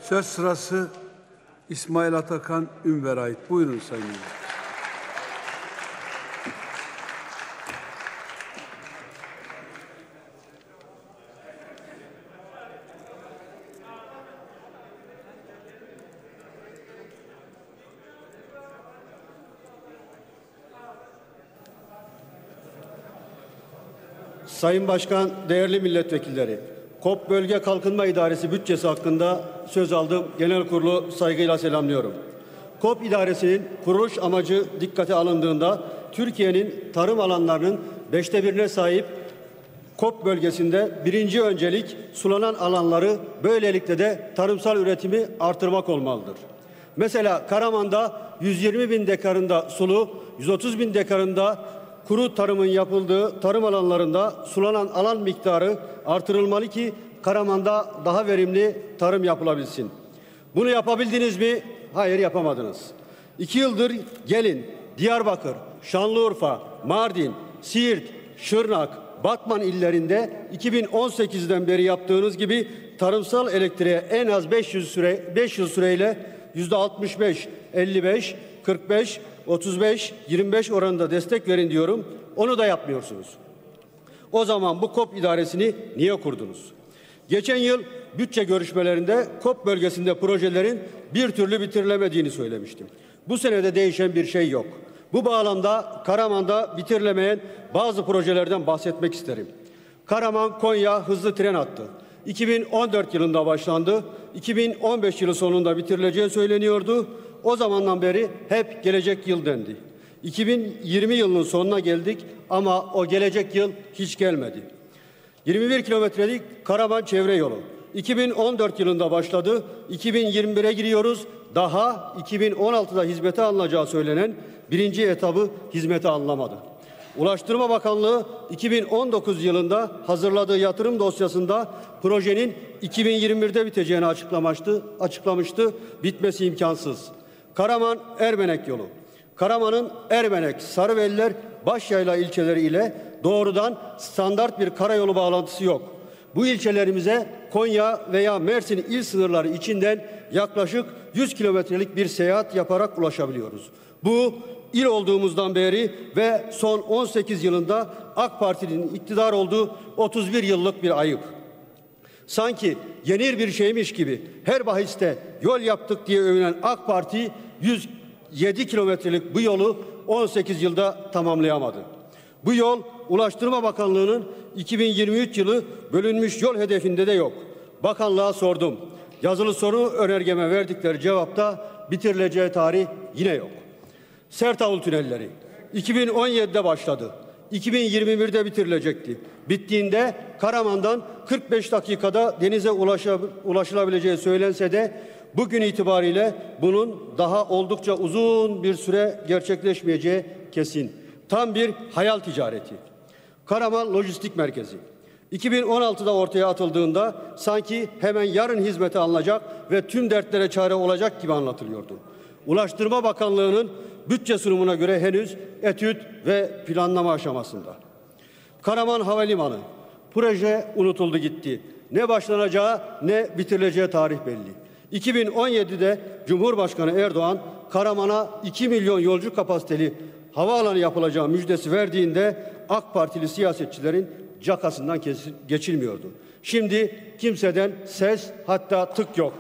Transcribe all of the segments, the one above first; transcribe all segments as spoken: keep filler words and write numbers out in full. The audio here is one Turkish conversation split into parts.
Söz sırası İsmail Atakan Ünver'e ait. Buyurun Sayın Ünver. Sayın Başkan, değerli milletvekilleri, KOP Bölge Kalkınma İdaresi bütçesi hakkında söz aldım. Genel kurulu saygıyla selamlıyorum. KOP İdaresi'nin kuruluş amacı dikkate alındığında Türkiye'nin tarım alanlarının beşte birine sahip KOP bölgesinde birinci öncelik sulanan alanları, böylelikle de tarımsal üretimi artırmak olmalıdır. Mesela Karaman'da yüz yirmi bin dekarında sulu, yüz otuz bin dekarında kuru tarımın yapıldığı tarım alanlarında sulanan alan miktarı artırılmalı ki Karaman'da daha verimli tarım yapılabilsin. Bunu yapabildiniz mi? Hayır, yapamadınız. İki yıldır gelin Diyarbakır, Şanlıurfa, Mardin, Siirt, Şırnak, Batman illerinde iki bin on sekizden beri yaptığınız gibi tarımsal elektriğe en az beş yüz süre beş yıl süreyle yüzde altmış beş, elli beş, kırk beş, otuz beş, yirmi beş oranında destek verin diyorum. Onu da yapmıyorsunuz. O zaman bu KOP idaresini niye kurdunuz? Geçen yıl bütçe görüşmelerinde KOP bölgesinde projelerin bir türlü bitirilemediğini söylemiştim. Bu senede değişen bir şey yok. Bu bağlamda Karaman'da bitirilemeyen bazı projelerden bahsetmek isterim. Karaman-Konya hızlı tren hattı iki bin on dört yılında başlandı. iki bin on beş yılı sonunda bitirileceği söyleniyordu. O zamandan beri hep gelecek yıl dendi. iki bin yirmi yılının sonuna geldik ama o gelecek yıl hiç gelmedi. yirmi bir kilometrelik Karaman çevre yolu iki bin on dört yılında başladı. iki bin yirmi bire giriyoruz. Daha iki bin on altıda hizmete alınacağı söylenen birinci etabı hizmete alınamadı. Ulaştırma Bakanlığı iki bin on dokuz yılında hazırladığı yatırım dosyasında projenin iki bin yirmi birde biteceğini açıklamıştı. açıklamıştı. Bitmesi imkansız. Karaman-Ermenek yolu. Karaman'ın Ermenek, Sarıveliler, Başyayla ilçeleri ile doğrudan standart bir karayolu bağlantısı yok. Bu ilçelerimize Konya veya Mersin il sınırları içinden yaklaşık yüz kilometrelik bir seyahat yaparak ulaşabiliyoruz. Bu il olduğumuzdan beri ve son on sekiz yılında AK Parti'nin iktidar olduğu otuz bir yıllık bir ayıp. Sanki yenir bir şeymiş gibi her bahiste yol yaptık diye övünen AK Parti yüz yedi kilometrelik bu yolu on sekiz yılda tamamlayamadı. Bu yol Ulaştırma Bakanlığı'nın iki bin yirmi üç yılı bölünmüş yol hedefinde de yok. Bakanlığa sordum. Yazılı soru önergeme verdikleri cevapta bitirileceği tarih yine yok. Sertavul tünelleri iki bin on yedide başladı. iki bin yirmi birde bitirilecekti. Bittiğinde Karaman'dan kırk beş dakikada denize ulaşılabileceği söylense de bugün itibariyle bunun daha oldukça uzun bir süre gerçekleşmeyeceği kesin. Tam bir hayal ticareti. Karaman Lojistik Merkezi iki bin on altıda ortaya atıldığında sanki hemen yarın hizmete alınacak ve tüm dertlere çare olacak gibi anlatılıyordu. Ulaştırma Bakanlığı'nın bütçe sunumuna göre henüz etüt ve planlama aşamasında. Karaman Havalimanı proje unutuldu gitti. Ne başlanacağı ne bitirileceği tarih belli. iki bin on yedide Cumhurbaşkanı Erdoğan Karaman'a iki milyon yolcu kapasiteli havaalanı yapılacağı müjdesi verdiğinde AK Partili siyasetçilerin cakasından geçilmiyordu. Şimdi kimseden ses, hatta tık yok.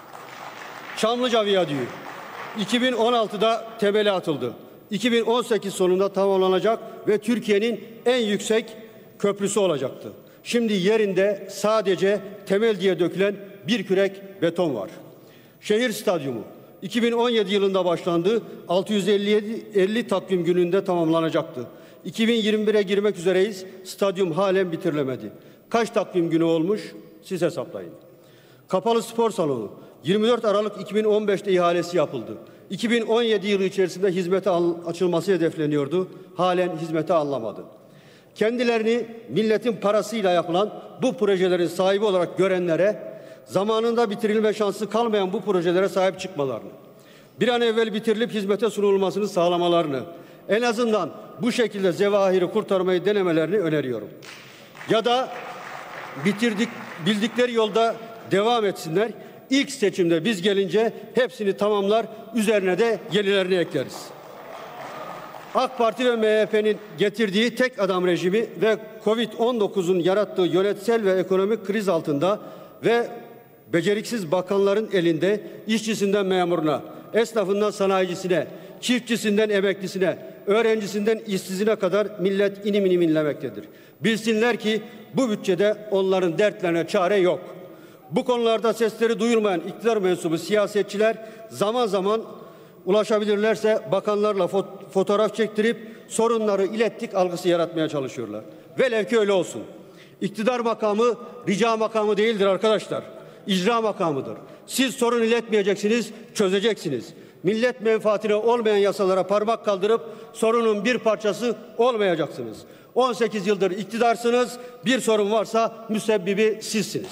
Çamlıca Viyadüğü iki bin on altıda temeli atıldı. iki bin on sekiz sonunda tamamlanacak ve Türkiye'nin en yüksek köprüsü olacaktı. Şimdi yerinde sadece temel diye dökülen bir kürek beton var. Şehir Stadyumu iki bin on yedi yılında başlandı. altı yüz elli yedi elli takvim gününde tamamlanacaktı. iki bin yirmi bire girmek üzereyiz. Stadyum halen bitirilemedi. Kaç takvim günü olmuş? Siz hesaplayın. Kapalı spor salonu yirmi dört Aralık iki bin on beşte ihalesi yapıldı. iki bin on yedi yılı içerisinde hizmete açılması hedefleniyordu. Halen hizmete alınamadı. Kendilerini milletin parasıyla yapılan bu projelerin sahibi olarak görenlere zamanında bitirilme şansı kalmayan bu projelere sahip çıkmalarını, bir an evvel bitirilip hizmete sunulmasını sağlamalarını, en azından bu şekilde zevahiri kurtarmayı denemelerini öneriyorum. Ya da bitirdik, bildikleri yolda devam etsinler. İlk seçimde biz gelince hepsini tamamlar, üzerine de yenilerini ekleriz. AK Parti ve M H P'nin getirdiği tek adam rejimi ve Covid on dokuzun yarattığı yönetsel ve ekonomik kriz altında ve beceriksiz bakanların elinde işçisinden memuruna, esnafından sanayicisine, çiftçisinden emeklisine, öğrencisinden işsizine kadar millet inim inim inlemektedir. Bilsinler ki bu bütçede onların dertlerine çare yok. Bu konularda sesleri duyulmayan iktidar mensubu siyasetçiler zaman zaman ulaşabilirlerse bakanlarla fo- fotoğraf çektirip sorunları ilettik algısı yaratmaya çalışıyorlar. Velev ki öyle olsun. İktidar makamı rica makamı değildir arkadaşlar. İcra makamıdır. Siz sorun iletmeyeceksiniz, çözeceksiniz. Millet menfaatine olmayan yasalara parmak kaldırıp sorunun bir parçası olmayacaksınız. on sekiz yıldır iktidarsınız, bir sorun varsa müsebbibi sizsiniz.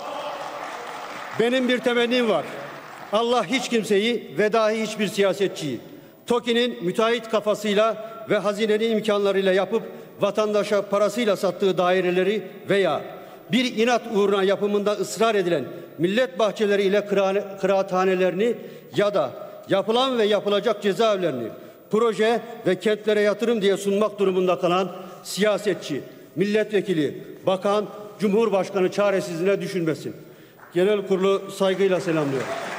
Benim bir temennim var. Allah hiç kimseyi ve dahi hiçbir siyasetçiyi TOKİ'nin müteahhit kafasıyla ve hazinenin imkanlarıyla yapıp vatandaşa parasıyla sattığı daireleri veya bir inat uğruna yapımında ısrar edilen millet bahçeleri ile kıra- kıraathanelerini ya da yapılan ve yapılacak cezaevlerini proje ve kentlere yatırım diye sunmak durumunda kalan siyasetçi, milletvekili, bakan, cumhurbaşkanı çaresizliğine düşünmesin. Genel kurulu saygıyla selamlıyorum.